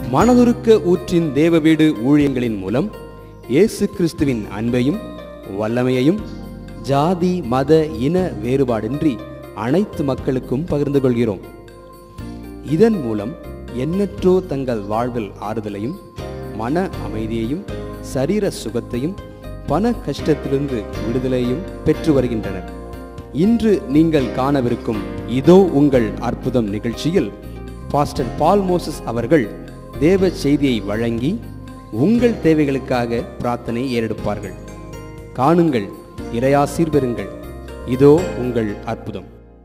மனதுருக்க ஊற்றின் தேவ வீடு ஊழியங்களின் மூலம் இயேசு கிறிஸ்துவின் அன்பையும் வல்லமையையும் ஜாதி மத இன வேறுபாடின்றி அனைத்து மக்களுக்கும் பகிர்ந்து கொள்கிறோம். இதன் மூலம் எண்ணற்றோர் தங்கள் வாழ்வில் ஆறுதலையும் மன அமைதியையும் சரீர சுகத்தையும் பண கஷ்டத்திலிருந்து விடுதலையும் பெற்று வருகின்றனர். இன்று நீங்கள் காணவிருக்கும் இதோ உங்கள் அற்புதம் நிகழ்ச்சியில் பாஸ்டர் பால் மோசஸ் அவர்கள் தேவ செய்தியை வழங்கி உங்கள் தேவைகளுக்காக பிரார்த்தனை ஏறெடுப்பார்கள். காணுங்கள், இறையாசீர் பெறுங்கள். இதோ உங்கள் அற்புதம்.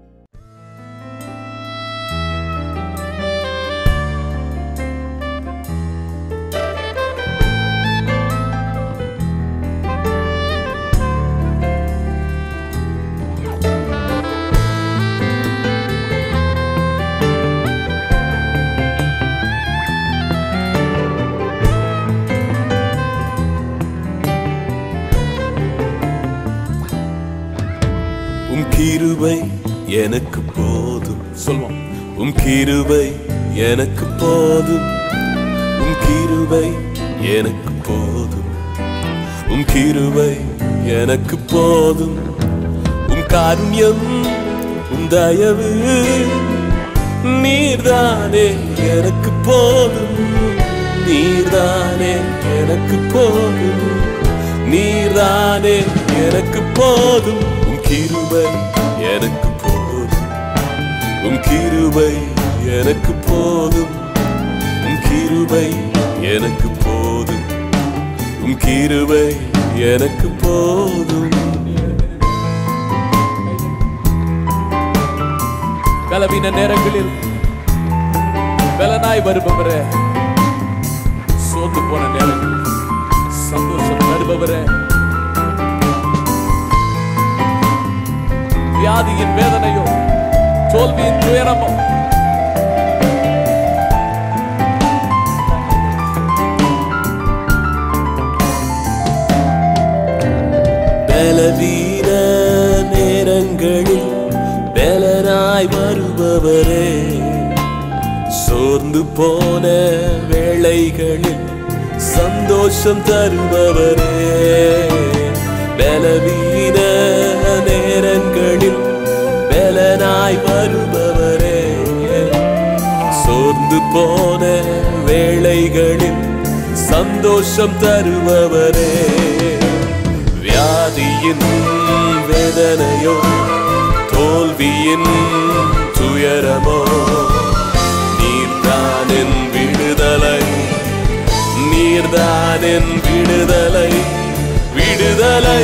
கிருபை எனக்கு போதும் சொல்வோம். உம் கிருபை எனக்கு போதும், உம் கிருபை எனக்கு போதும், உம் கிருபை எனக்கு போதும், உம் காருண்யம் உம் தயவு நீர்தானே எனக்கு போதும், நீர்தானே எனக்கு போதும், நீர்தானே எனக்கு போதும். கிருபை எனக்கு போதும், உம் கிருபை எனக்கு போதும், உம் கிருபை எனக்கு போதும், உம் கிருபை எனக்கு போதும். பலவீன நேரங்களில் பலனாய் வருபவரே, சோர்ந்து போன நேரங்களில் சந்தோஷம் தருபவரே, வியாதியின் வேதனையோ தோல்வியின் துயரமோ பலவீன நேரங்களில் பலனாய் வருபவரே, சோர்ந்து போன வேளைகளில் சந்தோஷம் தருபவரே, பலவீன நேரங்களில் பலனாய் வருபவரே, சோர்ந்து போன வேளைகளில் சந்தோஷம் தருபவரே, வியாதியின் வேதனையோ தோல்வியின் துயரமோ நீர்தானின் விடுதலை, நீர்தானின் விடுதலை, விடுதலை.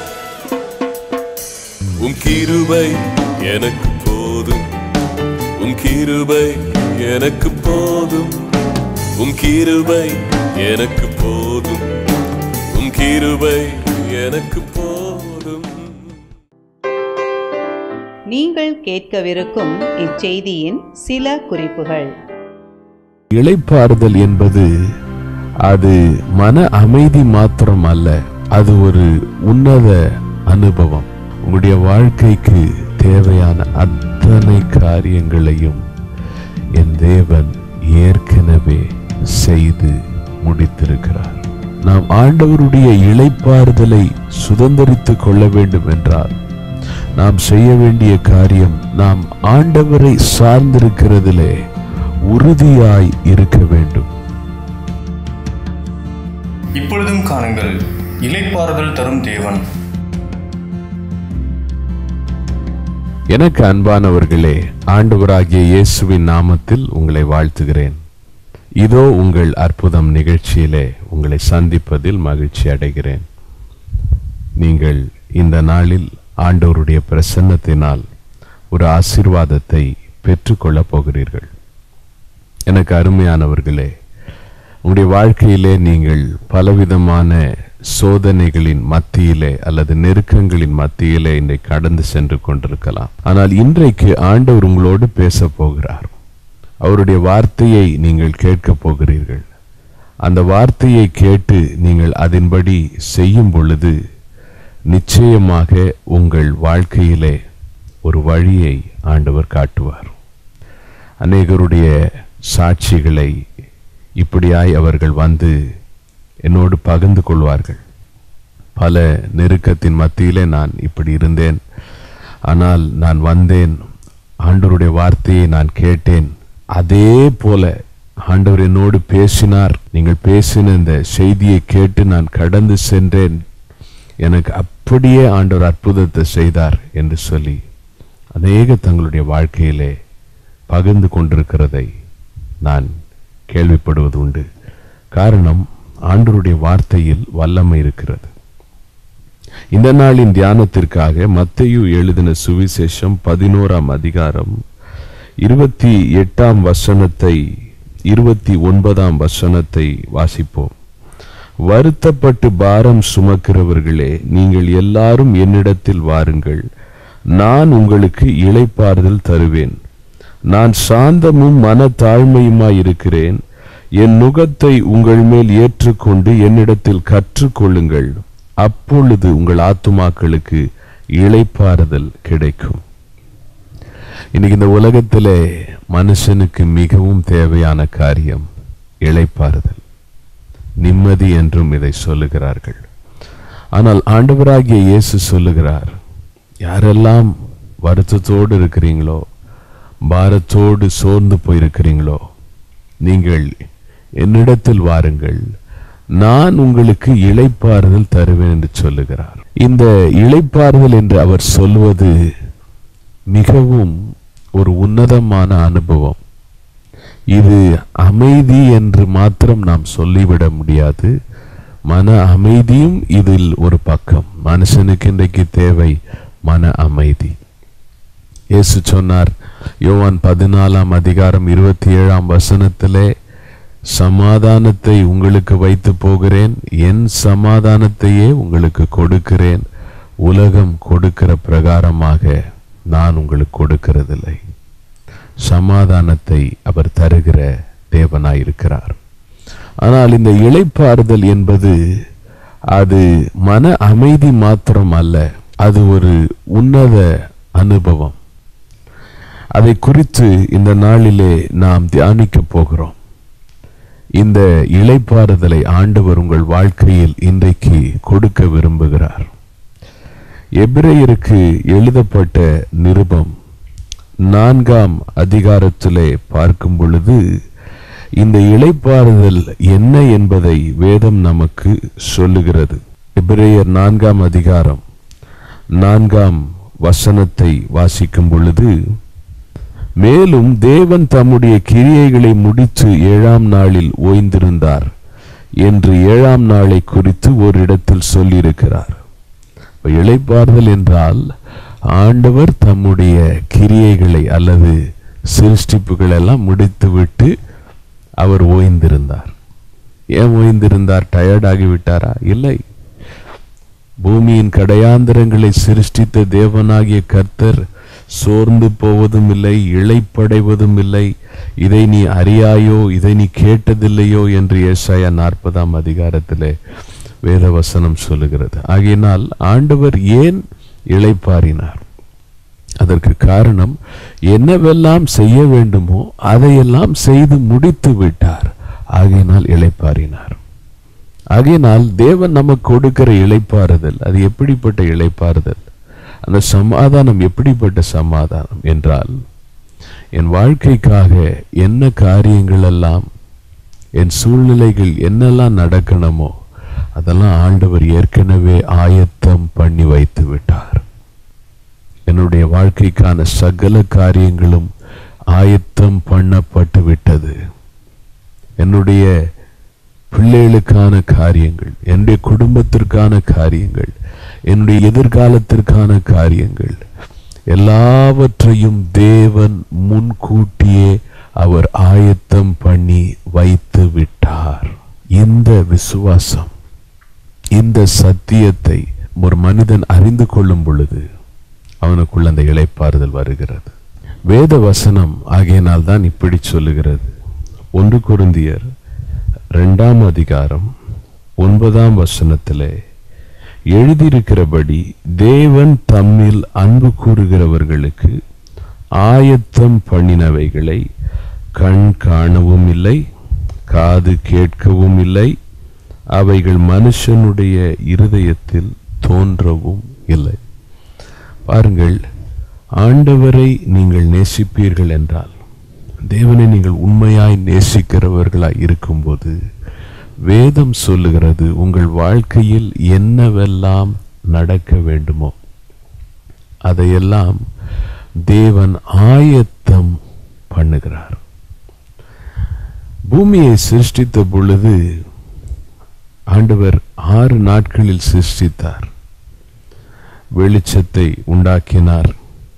உம் கிருபை எனக்கு போதும், உம் கிருபை எனக்கு போதும், உம் கிருபை எனக்கு போதும், உம் கிருபை எனக்கு போதும். நீங்கள் கேட்கவிருக்கும் இச்செய்தியின் சில குறிப்புகள். இளைப்பாறுதல் என்பது அது மன அமைதி மாத்திரம் அல்ல, அது ஒரு உன்னத அனுபவம். உங்களுடைய வாழ்க்கைக்கு தேவையான அத்தனை காரியங்களையும் என் தேவன் ஏற்கனவே செய்து முடித்திருக்கிறார். நாம் ஆண்டவருடைய இளைப்பாறுதலை சுதந்தரித்துக் கொள்ள வேண்டும் என்றால் நாம் செய்ய வேண்டிய காரியம், நாம் ஆண்டவரை சார்ந்திருக்கிறதிலே உறுதியாய் இருக்க வேண்டும். இப்பொழுதும் காணுங்கள், இளைப்பாறுதல் தரும் தேவன். எனக்கு அன்பானவர்களே, ஆண்டவராகிய இயேசுவின் நாமத்தில் உங்களை வாழ்த்துகிறேன். இதோ உங்கள் அற்புதம் நிகழ்ச்சியிலே உங்களை சந்திப்பதில் மகிழ்ச்சி அடைகிறேன். நீங்கள் இந்த நாளில் ஆண்டவருடைய பிரசன்னத்தினால் ஒரு ஆசீர்வாதத்தை பெற்றுக்கொள்ளப் போகிறீர்கள். எனக்கு அருமையானவர்களே, உங்களுடைய வாழ்க்கையிலே நீங்கள் பலவிதமான சோதனைகளின் மத்தியிலே அல்லது நெருக்கங்களின் மத்தியிலே இன்றைக்கு கடந்து சென்று கொண்டிருக்கலாம். ஆனால் இன்றைக்கு ஆண்டவர் உங்களோடு பேச போகிறார். அவருடைய வார்த்தையை நீங்கள் கேட்க போகிறீர்கள். அந்த வார்த்தையை கேட்டு நீங்கள் அதன்படி செய்யும் பொழுது நிச்சயமாக உங்கள் வாழ்க்கையிலே ஒரு வழியை ஆண்டவர் காட்டுவார். அநேகருடைய சாட்சிகளை இப்படியாய் அவர்கள் வந்து என்னோடு பகிர்ந்து கொள்வார்கள். பல நெருக்கத்தின் மத்தியிலே நான் இப்படி இருந்தேன், ஆனால் நான் வந்தேன், ஆண்டவருடைய வார்த்தையை நான் கேட்டேன், அதே போல ஆண்டவர் என்னோடு பேசினார், நீங்கள் பேசின இந்த செய்தியை கேட்டு நான் கடந்து சென்றேன், எனக்கு அப்படியே ஆண்டவர் அற்புதத்தை செய்தார் என்று சொல்லி அநேக தங்களுடைய வாழ்க்கையிலே பகிர்ந்து கொண்டிருக்கிறதை நான் கேள்விப்படுவது உண்டு. காரணம், ஆண்டவருடைய வார்த்தையில் வல்லமை இருக்கிறது. இந்த நாளின் தியானத்திற்காக மத்தேயு எழுதின சுவிசேஷம் 11ஆம் அதிகாரம் 28ஆம் வசனத்தை 29ஆம் வசனத்தை வாசிப்போம். வருத்தப்பட்டு பாரம் சுமக்கிறவர்களே, நீங்கள் எல்லாரும் என்னிடத்தில் வாருங்கள், நான் உங்களுக்கு இளைப்பாறுதல் தருவேன். நான் சாந்தமும் மன தாழ்மையுமாயிருக்கிறேன். என் நுகத்தை உங்கள் மேல் ஏற்றுக்கொண்டு என்னிடத்தில் கற்றுக்கொள்ளுங்கள், அப்பொழுது உங்கள் ஆத்துமாக்களுக்கு இளைப்பாறுதல் கிடைக்கும். இன்னைக்கு இந்த உலகத்திலே மனுஷனுக்கு மிகவும் தேவையான காரியம் இளைப்பாறுதல், நிம்மதி என்றும் இதை சொல்லுகிறார்கள். ஆனால் ஆண்டவராகிய இயேசு சொல்லுகிறார், யாரெல்லாம் வருத்தத்தோடு இருக்கிறீங்களோ, பாரத்தோடு சோர்ந்து போயிருக்கிறீங்களோ, நீங்கள் என்னிடத்தில் வாருங்கள், நான் உங்களுக்கு இளைப்பாறுதல் தருவேன் என்று சொல்லுகிறார். இந்த இளைப்பாறுதல் என்று அவர் சொல்வது மிகவும் ஒரு உன்னதமான அனுபவம். இது அமைதி என்று மாத்திரம் நாம் சொல்லிவிட முடியாது. மன அமைதியும் இதில் ஒரு பக்கம். மனுஷனுக்கு இன்றைக்கு தேவை மன அமைதி. இயேசு சொன்னார், யோவான் 14ஆம் அதிகாரம் 27ஆம் வசனத்திலே, சமாதானத்தை உங்களுக்கு வைத்து போகிறேன், என் சமாதானத்தையே உங்களுக்கு கொடுக்கிறேன், உலகம் கொடுக்கிற பிரகாரமாக நான் உங்களுக்கு கொடுக்கிறதில்லை. சமாதானத்தை அவர் தருகிற தேவனாயிருக்கிறார். ஆனால் இந்த இளைப்பாறுதல் என்பது அது மன அமைதி மாத்திரம் அல்ல, அது ஒரு உன்னத அனுபவம். அதை குறித்து இந்த நாளிலே நாம் தியானிக்க போகிறோம். இந்த இளைப்பாறுதலை ஆண்டவர் உங்கள் வாழ்க்கையில் இன்றைக்கு கொடுக்க விரும்புகிறார். எபிரேயருக்கு எழுதப்பட்ட நிருபம் 4ஆம் அதிகாரத்திலே பார்க்கும் பொழுது இந்த இளைப்பாறுதல் என்ன என்பதை வேதம் நமக்கு சொல்லுகிறது. எபிரேயர் 4ஆம் அதிகாரம் 4ஆம் வசனத்தை வாசிக்கும் பொழுது, மேலும் தேவன் தம்முடைய கிரியைகளை முடித்து 7ஆம் நாளில் ஓய்ந்திருந்தார் என்று 7ஆம் நாளை குறித்து ஒரு இடத்தில் சொல்லியிருக்கிறார். இளைப்பாறுதல் என்றால் ஆண்டவர் தம்முடைய கிரியைகளை அல்லது சிருஷ்டிப்புகள் எல்லாம் முடித்துவிட்டு அவர் ஓய்ந்திருந்தார். ஏன் ஓய்ந்திருந்தார்? டயர்ட் ஆகிவிட்டாரா? இல்லை. பூமியின் கடையாந்தரங்களை சிருஷ்டித்த தேவனாகிய கர்த்தர் சோர்ந்து போவதும் இல்லை, இளைப்படைவதும் இல்லை. இதை நீ அறியாயோ, இதை நீ கேட்டதில்லையோ என்று ஏசாயா 40ஆம் அதிகாரத்திலே வேதவசனம் சொல்லுகிறது. ஆகையினால் ஆண்டவர் ஏன் இளைப்பாறினார்? அதற்கு காரணம், என்னவெல்லாம் செய்ய வேண்டுமோ அதையெல்லாம் செய்து முடித்து விட்டார். ஆகையினால் இளைப்பாறினார். ஆகையினால் தேவன் நமக்கு கொடுக்கிற இளைப்பாறுதல் அது எப்படிப்பட்ட இளைப்பாறுதல்? அந்த சமாதானம் எப்படிப்பட்ட சமாதானம் என்றால், என் வாழ்க்கைக்காக என்ன காரியங்கள் எல்லாம், என் சூழ்நிலைகள் என்னெல்லாம் நடக்கணுமோ அதெல்லாம் ஆண்டவர் ஏற்கனவே ஆயத்தம் பண்ணி வைத்து விட்டார். என்னுடைய வாழ்க்கைக்கான சகல காரியங்களும் ஆயத்தம் பண்ணப்பட்டு விட்டது. என்னுடைய பிள்ளைகளுக்கான காரியங்கள், என்னுடைய குடும்பத்திற்கான காரியங்கள், என்னுடைய எதிர்காலத்திற்கான காரியங்கள் எல்லாவற்றையும் தேவன் முன்கூட்டியே அவர் ஆயத்தம் பண்ணி வைத்து விட்டார். இந்த விசுவாசம், இந்த சத்தியத்தை ஒரு மனிதன் அறிந்து கொள்ளும் பொழுது அவனுக்குள்ள அந்த இளைப்பாறுதல் வருகிறது. வேத வசனம் ஆகையினால் தான் இப்படி சொல்லுகிறது. 1 கொரிந்தியர் 2ஆம் அதிகாரம் 9ஆம் வசனத்திலே எழுதியிருக்கிறபடி, தேவன் தம்மில் அன்பு கூறுகிறவர்களுக்கு ஆயத்தம் பண்ணினவைகளை கண் காணவும் இல்லை, காது கேட்கவும் இல்லை, அவைகள் மனுஷனுடைய இருதயத்தில் தோன்றவும் இல்லை. பாருங்கள், ஆண்டவரை நீங்கள் நேசிப்பீர்கள் என்றால், தேவனை நீங்கள் உண்மையாய் நேசிக்கிறவர்களாய் இருக்கும்போது, வேதம் சொல்லுகிறது உங்கள் வாழ்க்கையில் என்னவெல்லாம் நடக்க வேண்டுமோ அதையெல்லாம் தேவன் ஆயத்தம் பண்ணுகிறார். பூமியை சிருஷ்டித்த பொழுது ஆண்டவர் 6 நாட்களில் சிருஷ்டித்தார். வெளிச்சத்தை உண்டாக்கினார்,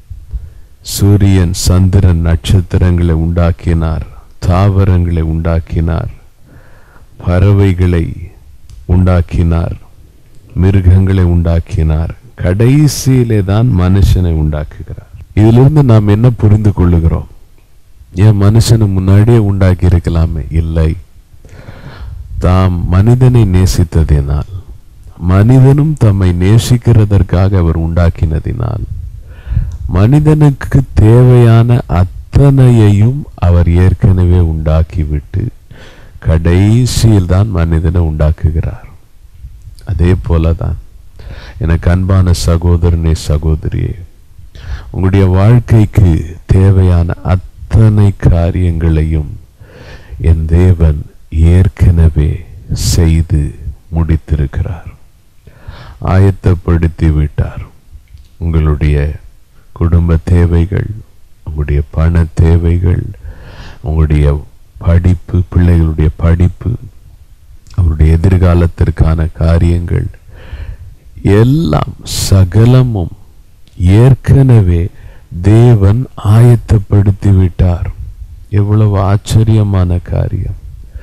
சூரியன் சந்திரன் நட்சத்திரங்களை உண்டாக்கினார், தாவரங்களை உண்டாக்கினார், பறவைகளை உண்டாக்கினார், மிருகங்களை உண்டாக்கினார். கடைசியிலே தான் மனுஷனை உண்டாக்குகிறார். இதிலிருந்து நாம் என்ன புரிந்து கொள்ளுகிறோம்? ஏன் மனுஷனை முன்னாடியே உண்டாக்கி இருக்கலாமே? இல்லை. தாம் மனிதனை நேசித்ததினால், மனிதனும் தம்மை நேசிக்கிறதற்காக அவர் உண்டாக்கினதினால், மனிதனுக்கு தேவையான அத்தனையையும் அவர் ஏற்கனவே உண்டாக்கிவிட்டு கடைசியில் தான் மனிதனை உண்டாக்குகிறார். அதே போலதான் எனக்கு அன்பான சகோதரனே, சகோதரியே, உங்களுடைய வாழ்க்கைக்கு தேவையான அத்தனை காரியங்களையும் என் தேவன் ஏற்கனவே செய்து முடித்திருக்கிறார், ஆயத்தப்படுத்தி விட்டார். உங்களுடைய குடும்ப தேவைகள், உங்களுடைய பண தேவைகள், உங்களுடைய படிப்பு, பிள்ளைகளுடைய படிப்பு, அவருடைய எதிர்காலத்திற்கான காரியங்கள் எல்லாம் சகலமும் ஏற்கனவே தேவன் ஆயத்தப்படுத்தி விட்டார். எவ்வளவு ஆச்சரியமான காரியம்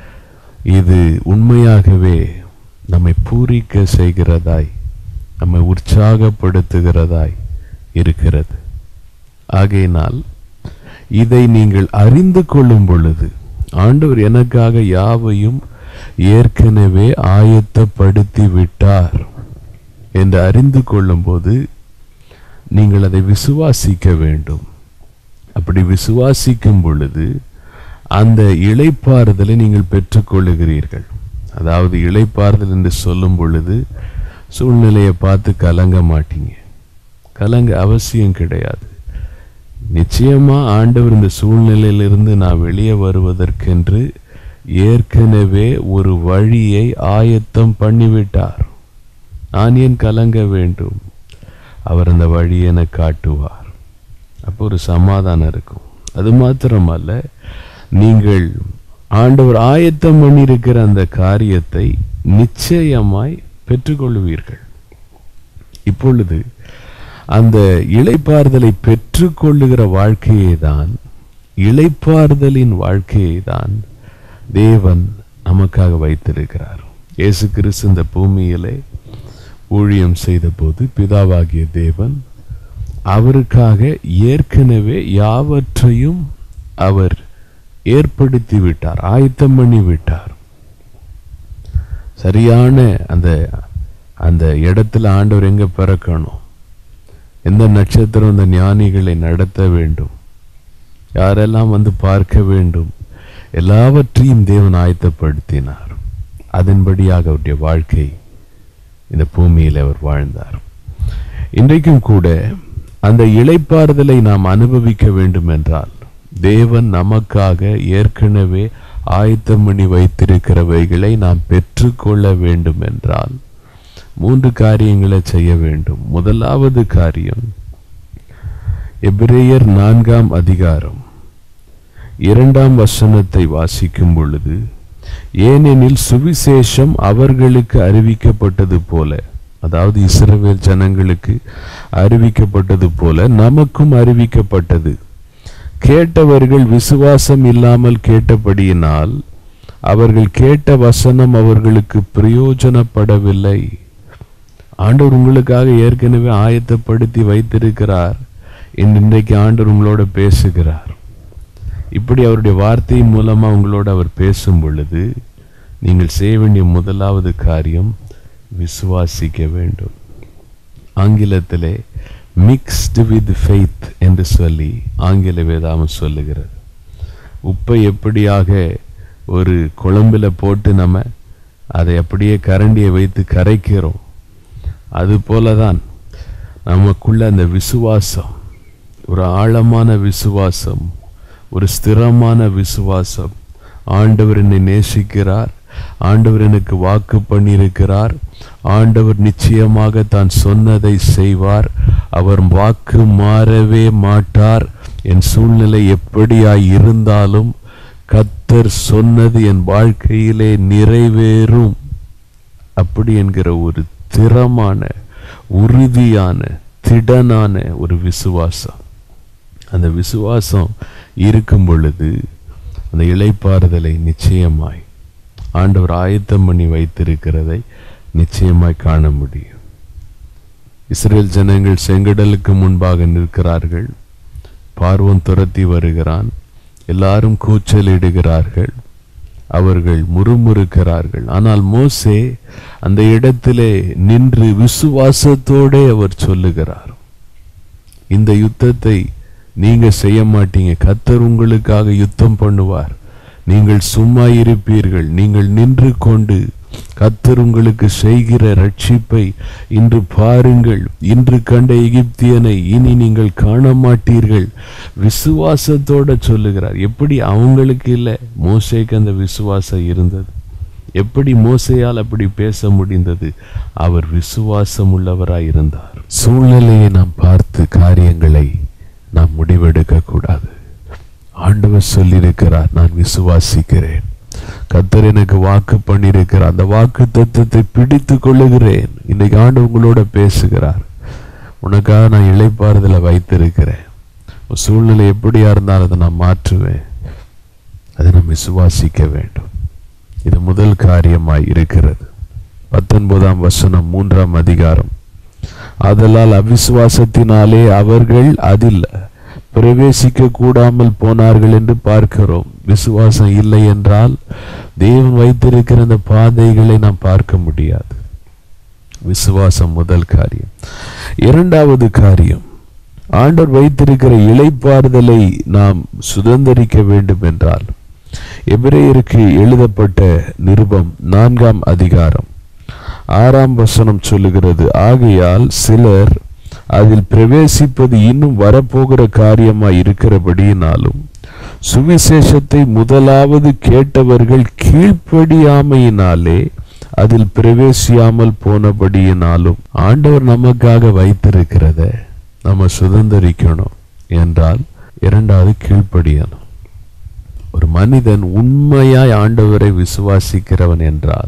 இது! உண்மையாகவே நம்மை பூரிக்க செய்கிறதாய், நம்மை உற்சாகப்படுத்துகிறதாய் இருக்கிறது. ஆகையினால் இதை நீங்கள் அறிந்து கொள்ளும் பொழுது, ஆண்டவர் எனக்காக யாவையும் ஏற்கனவே ஆயத்தப்படுத்தி விட்டார் என்று அறிந்து கொள்ளும் போது நீங்கள் அதை விசுவாசிக்க வேண்டும். அப்படி விசுவாசிக்கும் பொழுது அந்த இளைப்பாறுதலை நீங்கள் பெற்றுக்கொள்ளுகிறீர்கள். அதாவது இளைப்பாறுதல் என்று சொல்லும் பொழுது சூழ்நிலையை பார்த்து கலங்க மாட்டீங்க. கலங்க அவசியம் கிடையாது. நிச்சயமா ஆண்டவர் இந்த சூழ்நிலையிலிருந்து நான் வெளியே வருவதற்கென்று ஏற்கனவே ஒரு வழியை ஆயத்தம் பண்ணிவிட்டார். நான் ஏன் கலங்க வேண்டும்? அவர் அந்த வழியை என காட்டுவார். அப்போ ஒரு சமாதானம் இருக்கும். அது மாத்திரமல்ல, நீங்கள் ஆண்டவர் ஆயத்தம் பண்ணியிருக்கிற அந்த காரியத்தை நிச்சயமாய் பெற்றுக்கொள்வீர்கள். இப்பொழுது அந்த இளைப்பாறுதலை பெற்றுக்கொள்ளுகிற வாழ்க்கையை தான், இளைப்பாறுதலின் வாழ்க்கையை தான் தேவன் நமக்காக வைத்திருக்கிறார். இயேசு கிறிஸ்து இந்த பூமியிலே ஊழியம் செய்த போது பிதாவாகிய தேவன் அவருக்காக ஏற்கனவே யாவற்றையும் அவர் ஏற்படுத்தி விட்டார், ஆயத்தம் பண்ணி விட்டார். சரியான அந்த இடத்துல ஆண்டவர் எங்க பிறக்கணும், எந்த நட்சத்திரம் அந்த ஞானிகளை நடத்த வேண்டும், யாரெல்லாம் வந்து பார்க்க வேண்டும், எல்லாவற்றையும் தேவன் ஆயத்தப்படுத்தினார். அதன்படியாக அவருடைய வாழ்க்கை இந்த பூமியில் அவர் வாழ்ந்தார். இன்றைக்கும் கூட அந்த இளைப்பாறுதலை நாம் அனுபவிக்க வேண்டும் என்றால், தேவன் நமக்காக ஏற்கனவே ஆயத்தம் பண்ணி வைத்திருக்கிறவைகளை நாம் பெற்றுக்கொள்ள வேண்டும் என்றால் 3 காரியங்களை செய்ய வேண்டும். முதலாவது காரியம், எபிரேயர் 4ஆம் அதிகாரம் 2ஆம் வசனத்தை வாசிக்கும் பொழுது, ஏனெனில் சுவிசேஷம் அவர்களுக்கு அறிவிக்கப்பட்டது போல, அதாவது இஸ்ரவேல் ஜனங்களுக்கு அறிவிக்கப்பட்டது போல நமக்கும் அறிவிக்கப்பட்டது. கேட்டவர்கள் விசுவாசம் இல்லாமல் கேட்டபடியினால் அவர்கள் கேட்ட வசனம் அவர்களுக்கு பிரயோஜனப்படவில்லை. ஆண்டவர் உங்களுக்காக ஏற்கனவே ஆயத்தப்படுத்தி வைத்திருக்கிறார். இன்றைக்கு ஆண்டவர் உங்களோட பேசுகிறார். இப்படி அவருடைய வார்த்தையின் மூலமா உங்களோட அவர் பேசும் பொழுது நீங்கள் செய்ய வேண்டிய முதலாவது காரியம் விசுவாசிக்க வேண்டும். ஆங்கிலத்திலே மிக்ஸ்டு வித் ஃபெய்த் என்று சொல்லி ஆங்கில வேதாகம் சொல்லுகிறது. உப்பை எப்படியாக ஒரு குழம்புல போட்டு நம்ம அதை அப்படியே கரண்டியை வைத்து கரைக்கிறோம். அது போலதான் நமக்குள்ள அந்த விசுவாசம், ஒரு ஆழமான விசுவாசம், ஒரு ஸ்திரமான விசுவாசம். ஆண்டவர் என்னை நேசிக்கிறார், ஆண்டவர் எனக்கு வாக்கு பண்ணியிருக்கிறார், ஆண்டவர் நிச்சயமாக தான் சொன்னதை செய்வார், அவர் வாக்கு மாறவே மாட்டார், என் சூழ்நிலை எப்படியாய் இருந்தாலும் கர்த்தர் சொன்னது என் வாழ்க்கையிலே நிறைவேறும், அப்படி என்கிற ஒரு திறமான, உறுதியான, திடனான ஒரு விசுவாசம். அந்த விசுவாசம் இருக்கும் பொழுது அந்த இளைப்பாறுதலை நிச்சயமாய் ஆண்டவர் ஆயத்தம் பண்ணி வைத்திருக்கிறதை நிச்சயமாய் காண முடியும். இஸ்ரேல் ஜனங்கள் செங்கடலுக்கு முன்பாக நிற்கிறார்கள். பார்வோன் துரத்தி வருகிறான். எல்லாரும் கூச்சலிடுகிறார்கள், அவர்கள் முறுமுறுக்கிறார்கள். ஆனால் மோசே அந்த இடத்திலே நின்று விசுவாசத்தோடு அவர் சொல்லுகிறார், இந்த யுத்தத்தை நீங்க செய்ய மாட்டீங்க, கர்த்தர் உங்களுக்காக யுத்தம் பண்ணுவார், நீங்கள் சும்மா இருப்பீர்கள், நீங்கள் நின்று கொண்டு கர்த்தர் உங்களுக்கு செய்கிற ரட்சிப்பை இன்று பாருங்கள், இன்று கண்ட எகிப்தியனை இனி நீங்கள் காண மாட்டீர்கள். விசுவாசத்தோட சொல்லுகிறார். எப்படி அவங்களுக்கு இல்லை, மோசேக்கு அந்த விசுவாசம் இருந்தது. எப்படி மோசேயால் அப்படி பேச முடிந்தது? அவர் விசுவாசம் உள்ளவராய் இருந்தார். சூழ்நிலையை நாம் பார்த்து காரியங்களை நாம் முடிவெடுக்க கூடாது. ஆண்டவர் சொல்லியிருக்கிறார், நான் விசுவாசிக்கிறேன், கர்த்தர் எனக்கு வாக்கு பண்ணியிருக்கிறார், அந்த வாக்கு தத்துவத்தை பிடித்து கொள்ளுகிறேன். இன்னைக்கு ஆண்டவர் உங்களோட பேசுகிறார், உனக்காக நான் இளைப்பாறுதலை வைத்திருக்கிறேன், சூழ்நிலை எப்படியா இருந்தாலும் அதை நான் மாற்றுவேன். அதை நாம் விசுவாசிக்க வேண்டும். இது முதல் காரியமாய் இருக்கிறது. 19ஆம் வசனம் 3ஆம் அதிகாரம். ஆதலால் அவிசுவாசத்தினாலே அவர்கள் அதில் பிரவேசிக்க கூடாமல் போனார்கள் என்று பார்க்கிறோம். விசுவாசம் இல்லை என்றால் தேவன் வைத்திருக்கிற அந்த பாதைகளை நாம் பார்க்க முடியாது. விசுவாசம் முதல் காரியம். இரண்டாவது காரியம், ஆண்டவர் வைத்திருக்கிற இளைப்பாறுதலை நாம் சுதந்தரிக்க வேண்டும் என்றால் எபிரேயருக்கு எழுதப்பட்ட நிருபம் 4ஆம் அதிகாரம் 6ஆம் வசனம் சொல்லுகிறது, ஆகையால் சிலர் அதில் பிரவேசிப்பது இன்னும் வரப்போகிற காரியமாய் இருக்கிறபடியினாலும் சுவிசேஷத்தை முதலாவது கேட்டவர்கள் கீழ்ப்படியாமையினாலே அதில் பிரவேசியாமல் போனபடியினாலும் ஆண்டவர் நமக்காக வைத்திருக்கிறத நம்ம சுதந்தரிக்கணும் என்றால் இரண்டாவது கீழ்ப்படியணும். ஒரு மனிதன் உண்மையாய் ஆண்டவரை விசுவாசிக்கிறவன் என்றால்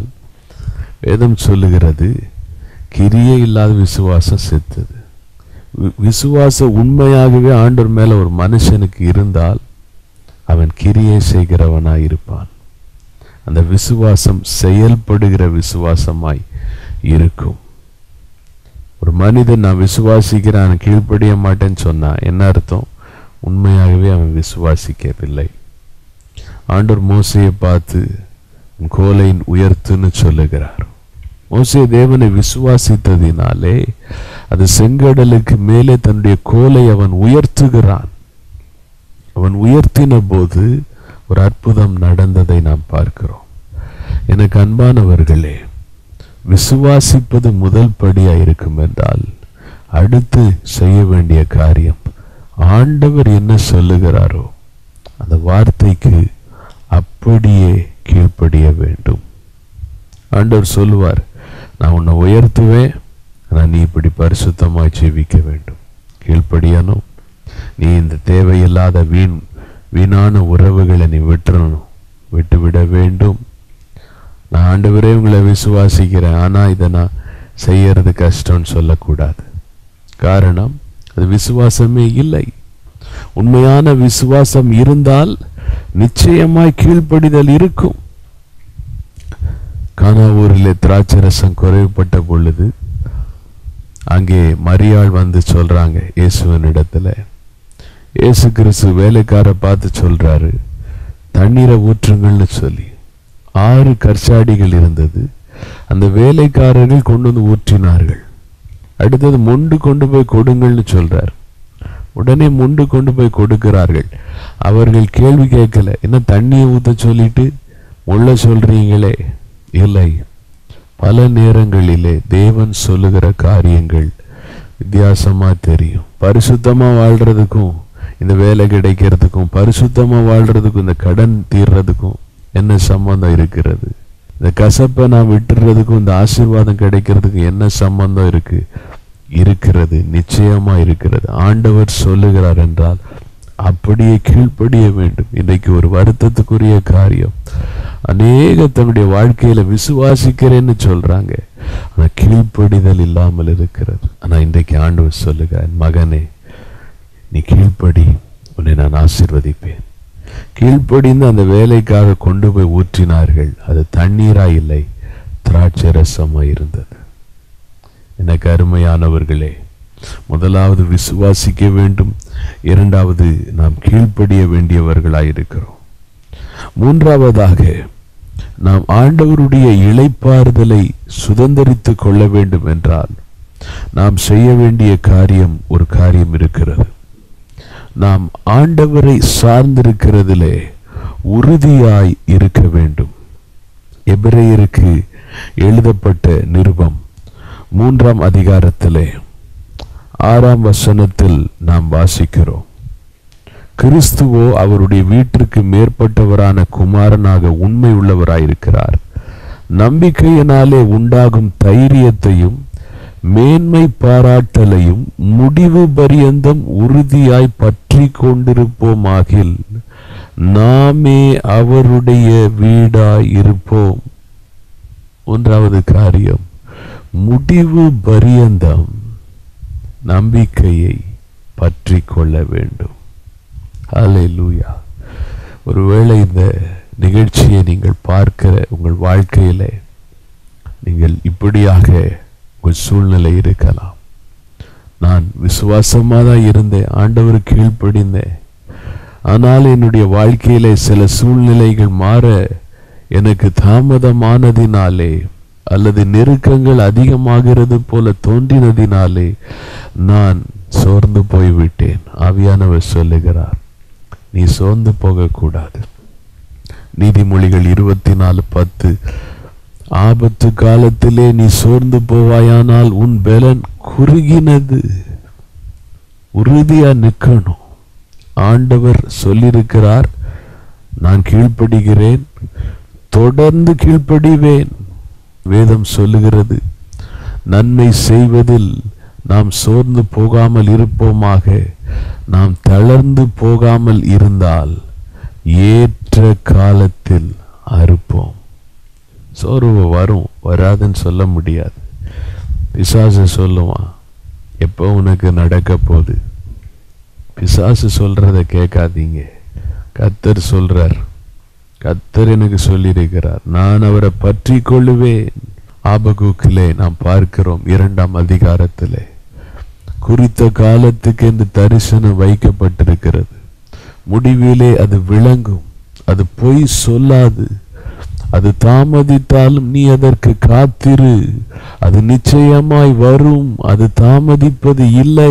வேதம் சொல்லுகிறது, கிரியை இல்லாத விசுவாசம் செத்தது. விசுவாசம் உண்மையாகவே ஆண்டவர் மேல ஒரு மனுஷனுக்கு இருந்தால் அவன் கிரியை செய்கிறவனாய் இருப்பான். அந்த விசுவாசம் செயல்படுகிற விசுவாசமாய் இருக்கும். ஒரு மனிதன் நான் விசுவாசிக்கிறேன் கீழ்ப்படிய மாட்டேன்னு சொன்னா என்ன அர்த்தம்? உண்மையாகவே அவன் விசுவாசிக்கவில்லை. ஆண்டவர் மோசையை பார்த்து கோலை உயர்த்துன்னு சொல்லுகிறார். மோசே தேவனை விசுவாசித்ததினாலே அது செங்கடலுக்கு மேலே தன்னுடைய கோலை அவன் உயர்த்துகிறான். அவன் உயர்த்தின போது ஒரு அற்புதம் நடந்ததை நாம் பார்க்கிறோம். எனக்கு அன்பானவர்களே, விசுவாசிப்பது முதல் படியா இருக்கும் என்றால் அடுத்து செய்ய வேண்டிய காரியம் ஆண்டவர் என்ன சொல்லுகிறாரோ அந்த வார்த்தைக்கு அப்படியே கீழ்ப்படிய வேண்டும். ஆண்டவர் சொல்லுவார், நான் உன்னை உயர்த்துவேன், ஆனால் நீ இப்படி பரிசுத்தமாய் ஜீவிக்க வேண்டும். கீழ்ப்படியணும். நீ இந்த தேவையில்லாத வீணான உறவுகளை நீ விட்டுவிட வேண்டும். நான் ஆண்டவரே உங்களை விசுவாசிக்கிறேன், ஆனால் இதை நான் செய்யறது கஷ்டம்னு சொல்லக்கூடாது. காரணம், அது விசுவாசமே இல்லை. உண்மையான விசுவாசம் இருந்தால் நிச்சயமாய் கீழ்ப்படிதல் இருக்கும். கானாவூரிலே திராட்சை ரசம் குறைவுபட்ட பொழுது அங்கே மரியாள் வந்து சொல்றாங்க இயேசுவின் இடத்துல. இயேசு கிறிஸ்து வேலைக்கார பார்த்து சொல்றாரு, தண்ணீரை ஊற்றுங்கள்னு சொல்லி 6 கற்சாடிகள் இருந்தது. அந்த வேலைக்காரர்கள் கொண்டு வந்து ஊற்றினார்கள். அடுத்தது மொண்டு கொண்டு போய் கொடுங்கள்னு சொல்றார். உடனே மொண்டு கொண்டு போய் கொடுக்கிறார்கள். அவர்கள் கேள்வி கேட்கல, என்ன தண்ணியை ஊத்த சொல்லிட்டு உள்ள சொல்றீங்களே, இல்லை. பல நேரங்களிலே தேவன் சொல்லுகிற காரியங்கள் வித்தியாசமா தெரியும். பரிசுத்தமா வாழ்றதுக்கும் இந்த வேலை கிடைக்கிறதுக்கும், பரிசுத்தமா வாழ்றதுக்கும் இந்த கடன் தீர்றதுக்கும் என்ன சம்பந்தம் இருக்கிறது? இந்த கசப்பை நான் விட்டுறதுக்கும் இந்த ஆசீர்வாதம் கிடைக்கிறதுக்கும் என்ன சம்பந்தம் இருக்கிறது? நிச்சயமா இருக்கிறது. ஆண்டவர் சொல்லுகிறார் என்றால் அப்படியே கீழ்ப்படிய வேண்டும். இன்றைக்கு ஒரு வருத்தத்துக்குரிய காரியம், அநேக தன்னுடைய வாழ்க்கையில விசுவாசிக்கிறேன்னு சொல்றாங்க, ஆனா கீழ்ப்படிதல் இல்லாமல் இருக்கிறது. ஆனா இன்றைக்கு ஆண்டவர் சொல்லுகிறார், மகனே நீ கீழ்ப்படி, உன்னை நான் ஆசீர்வதிப்பேன். கீழ்ப்படிந்து அந்த வேலைக்காக கொண்டு போய் ஊற்றினார்கள். அது தண்ணீரா இல்லை, திராட்சை ரசமா இருந்தது. எனக்கு அருமையானவர்களே, முதலாவது விசுவாசிக்க வேண்டும், இரண்டாவது நாம் கீழ்ப்படிய வேண்டியவர்களாயிருக்கிறோம். மூன்றாவதாக நாம் ஆண்டவருடைய இளைப்பாறுதலை சுதந்தரித்து கொள்ள வேண்டும் என்றால் நாம் செய்ய வேண்டிய ஒரு காரியம் இருக்கிறது. நாம் ஆண்டவரை சார்ந்திருக்கிறதிலே உறுதியாய் இருக்க வேண்டும். எபிரேயருக்கு எழுதப்பட்ட நிருபம் 3ஆம் அதிகாரத்திலே 6ஆம் வசனத்தில் நாம் வாசிக்கிறோம், கிறிஸ்துவோ அவருடைய வீட்டிற்கு மேற்பட்டவரான குமாரனாக உண்மை உள்ளவராயிருக்கிறார். நம்பிக்கையினாலே உண்டாகும் தைரியத்தையும் மேன்மை பாராட்டலையும் முடிவு பரியந்தம் உறுதியாய் பற்றி கொண்டிருப்போமாகில் நாமே அவருடைய வீடாய் இருப்போம். மூன்றாவது காரியம், முடிவு பரியந்தம் நம்பிக்கையை பற்றி கொள்ள வேண்டும். ஹல்லேலூயா. ஒருவேளை இந்த நிகழ்ச்சியை நீங்கள் பார்க்கிற உங்கள் வாழ்க்கையில நீங்கள் இப்படியாக உங்கள் சூழ்நிலை இருக்கலாம். நான் விசுவாசமாக தான் இருந்தேன், ஆண்டவர் கீழ்ப்படிந்தேன், ஆனால் என்னுடைய வாழ்க்கையில சில சூழ்நிலைகள் மாற எனக்கு தாமதமானதினாலே அல்லது நெருக்கங்கள் அதிகமாகிறது போல தோன்றினதினாலே நான் சோர்ந்து போய்விட்டேன். ஆவியானவர் சொல்லுகிறார், நீ சோர்ந்து போகக்கூடாது. நீதிமொழிகள் 24:10, ஆபத்து காலத்திலே நீ சோர்ந்து போவாயானால் உன் பலன் குறுகினது. உறுதியா நிற்கணும். ஆண்டவர் சொல்லியிருக்கிறார், நான் கீழ்ப்படுகிறேன், தொடர்ந்து கீழ்ப்படிவேன். வேதம் சொல்லுகிறது, நன்மை செய்வதில் நாம் சோர்ந்து போகாமல் இருப்போமாக. நாம் தளர்ந்து போகாமல் இருந்தால் ஏற்ற காலத்தில் அறுப்போம். சோர்வு வரும், வராதுன்னு சொல்ல முடியாது. பிசாசு சொல்லுவான், எப்போ உனக்கு நடக்க போகுது. பிசாசு சொல்றத கேட்காதீங்க. கர்த்தர் சொல்றார், கர்த்தர் எனக்கு சொல்லியிருக்கிறார், நான் அவரை பற்றி கொள்ளுவேன். ஆபகுக்கிலே நாம் பார்க்கிறோம் 2ஆம் அதிகாரத்திலே, குறித்த காலத்துக்கு என்று தரிசனம் வைக்கப்பட்டிருக்கிறது. முடிவிலே அது விளங்கும், அது பொய் சொல்லாது. அது தாமதித்தாலும் நீ அதற்கு காத்திரு, அது நிச்சயமாய் வரும், அது தாமதிப்பது இல்லை.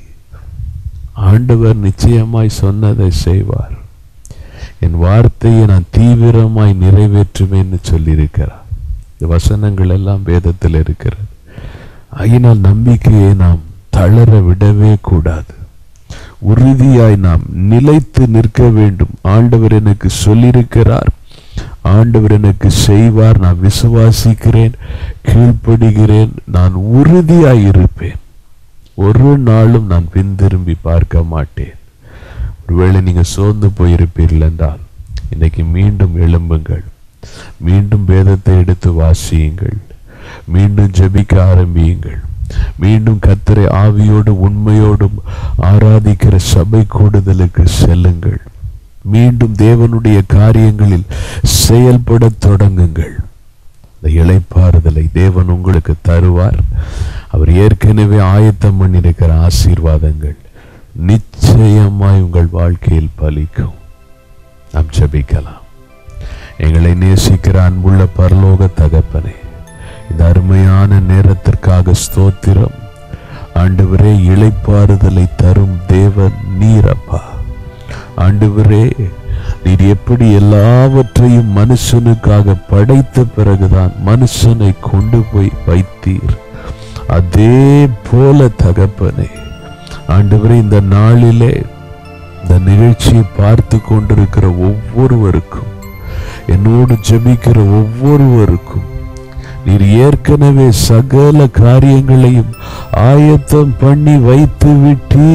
ஆண்டவர் நிச்சயமாய் சொன்னதை செய்வார். என் வார்த்தையை நான் தீவிரமாய் நிறைவேற்றுவேன்னு சொல்லியிருக்கிறார். இந்த வசனங்கள் எல்லாம் வேதத்தில் இருக்கிறது. ஆகினால் நம்பிக்கையை நாம் தளர விடவே கூடாது. உறுதியாய் நாம் நிலைத்து நிற்க வேண்டும். ஆண்டவர் எனக்கு சொல்லியிருக்கிறார், ஆண்டவர் எனக்கு செய்வார், நான் விசுவாசிக்கிறேன், கீழ்ப்படுகிறேன், நான் உறுதியாய் இருப்பேன். ஒரு நாளும் நான் பின்திரும்பி பார்க்க மாட்டேன். ஒருவேளை நீங்க சோர்ந்து போயிருப்பீர்கள் என்றால் இன்னைக்கு மீண்டும் எழும்புங்கள், மீண்டும் வேதத்தை எடுத்து வாசியுங்கள், மீண்டும் ஜெபிக்க ஆரம்பியுங்கள், மீண்டும் கர்த்தரை ஆவியோடும் உண்மையோடும் ஆராதிக்கிற சபை கூடுதலுக்கு செல்லுங்கள், மீண்டும் தேவனுடைய காரியங்களில் செயல்பட தொடங்குங்கள். இந்த இளைப்பாறுதலை தேவன் உங்களுக்கு தருவார். அவர் ஏற்கனவே ஆயத்தம் பண்ணியிருக்கிற ஆசீர்வாதங்கள் நிச்சயமாய் உங்கள் வாழ்க்கையில் பலிக்கும். நாம் ஜெபிக்கலாம். எங்களை நேசிக்கிற அன்புள்ள பரலோக தகப்பனே, இந்த அருமையான நேரத்திற்காக ஸ்தோத்திரம். ஆண்டவரே, இளைப்பாறுதலை தரும் தேவன் நீரப்பா. ஆண்டவரே, நீர் எப்படி எல்லாவற்றையும் மனுஷனுக்காக படைத்த பிறகுதான் மனுஷனை கொண்டு போய் வைத்தீர், அதே போல தகப்பனே ஆண்டவரே, இந்த நாளிலே இந்த நிகழ்ச்சியை பார்த்து கொண்டிருக்கிற ஒவ்வொருவருக்கும், என்னோடு ஜெபிக்கிற ஒவ்வொருவருக்கும் நீர் ஏற்கனவே சகல காரியங்களையும் ஆயத்தம் பண்ணி வைத்து விட்டி.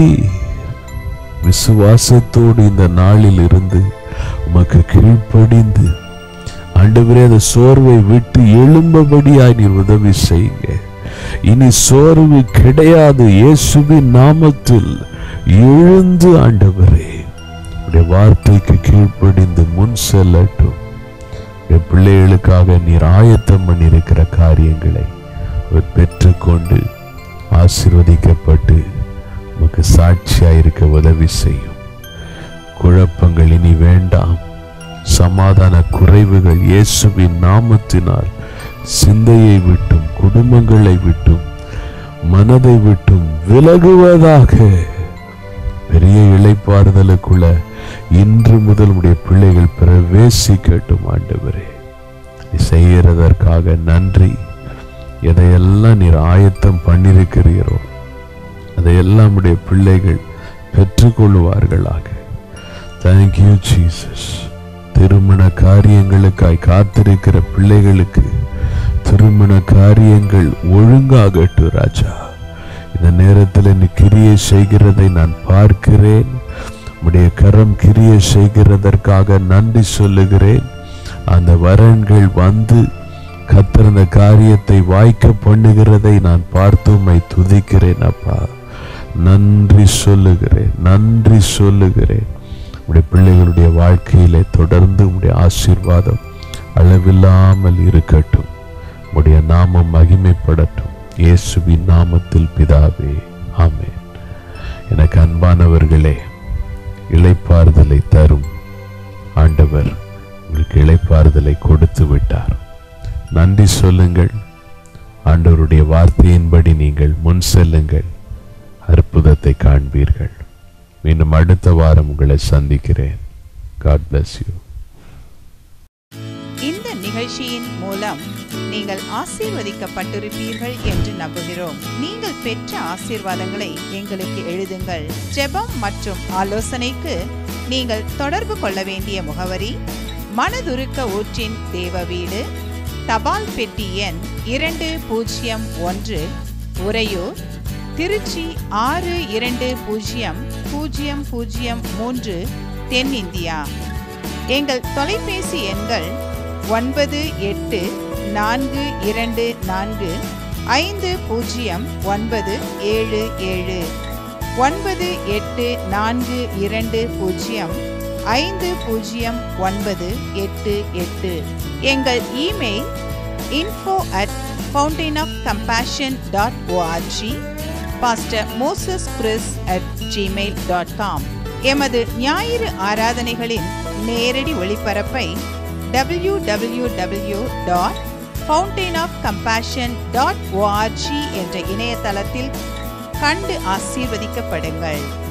விசுவாசத்தோடு இந்த நாளில் இருந்து உமக்கு கீழ்ப்படிந்து ஆண்டவரே அந்த சோர்வை விட்டு எழும்பபடியாய் நீர் உதவி செய்யுங்க. இனி சோர்வு கிடையாது. இயேசுவின் நாமத்தில் எழுந்து ஆண்டவரே உடைய வார்த்தைக்கு கீழ்ப்படிந்து முன் செல்லட்டும். பிள்ளைகளுக்காக நீர் ஆயத்தம் பண்ணியிருக்கிற காரியங்களை அவர் பெற்றுக்கொண்டு ஆசீர்வதிக்கப்பட்டு உமக்கு சாட்சியாயிருக்க உதவி செய்யும். குழப்பங்கள் இனி வேண்டாம். சமாதான குறைவுகள் இயேசுவின் நாமத்தினால் சிந்தையை விட்டும் குடும்பங்களை விட்டும் மனதை விட்டும் விலகுவதாக. பெரிய இளைப்பாறுதலுக்குள்ள இன்று முதல் உடைய பிள்ளைகள் பிரவேசிக்கட்டும். ஆண்டவரே செய்கிறதற்காக நன்றி. எதையெல்லாம் நீர் ஆயத்தம் பண்ணியிருக்கிறீரோ அதையெல்லாம் உடைய பிள்ளைகள் பெற்றுக்கொள்வார்களாக. Thank you Jesus. திருமண காரியங்களுக்காய் காத்திருக்கிற பிள்ளைகளுக்கு திருமண காரியங்கள் ஒழுங்காகட்டு ராஜா. இந்த நேரத்தில் நீ கிரியை செய்கிறதை நான் பார்க்கிறேன். உம்முடைய கரம் கிரியை செய்கிறதற்காக நன்றி சொல்லுகிறேன். அந்த வரன்கள் வந்து கர்த்தர் அந்த காரியத்தை வாய்க்க பண்ணுகிறதை நான் பார்த்து உம்மை துதிக்கிறேன் அப்பா. நன்றி சொல்லுகிறேன், நன்றி சொல்லுகிறேன். உடைய பிள்ளைகளுடைய வாழ்க்கையிலே தொடர்ந்து உடைய ஆசீர்வாதம் அளவில்லாமல் இருக்கட்டும். உடைய நாமம் மகிமைப்படட்டும். இயேசுவின் நாமத்தில் பிதாவே, ஆமென். எனக்கு அன்பானவர்களே, இளைப்பாறுதலை தரும் ஆண்டவர் உங்களுக்கு இளைப்பாறுதலை கொடுத்து விட்டார். நன்றி சொல்லுங்கள். ஆண்டவருடைய வார்த்தையின்படி நீங்கள் முன் செல்லுங்கள். அற்புதத்தை காண்பீர்கள். மீண்டும் அடுத்த வாரம் உங்களை சந்திக்கிறேன். God bless you. இந்த நிகழ்ச்சியின் மூலம் நீங்கள் ஆசீர்வதிக்கப்பட்டிருப்பீர்கள் என்று நம்புகிறோம். நீங்கள் பெற்ற ஆசீர்வாதங்களை எங்களுக்கு எழுதுங்கள். ஜெபம் மற்றும் ஆலோசனைக்கு நீங்கள் தொடர்பு கொள்ள வேண்டிய முகவரி: மனதுருக்க ஊற்றின் தேவ வீடு, தபால் பெட்டி எண் 201, உறையூர், திருச்சி 620003, தென்னிந்தியா. எங்கள் தொலைபேசி எண்கள் 9842450977, 9842050988. எங்கள் இமெயில் info@fountainofcompassion.org, pastormoseschris@gmail.com. எமது ஞாயிறு ஆராதனைகளின் நேரடி ஒளிபரப்பை www.fountainofcompassion.org என்ற இணையதளத்தில் கண்டு ஆசீர்வதிக்கப்படுங்கள்.